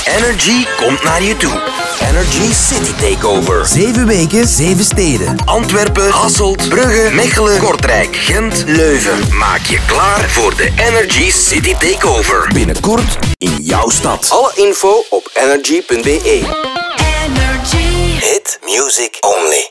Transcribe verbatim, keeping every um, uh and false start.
Energy komt naar je toe. Energy City Takeover. Zeven weken, zeven steden. Antwerpen, Hasselt, Brugge, Mechelen, Kortrijk, Gent, Leuven. Maak je klaar voor de Energy City Takeover. Binnenkort in jouw stad. Alle info op energy punt be. Energy. Hit music only.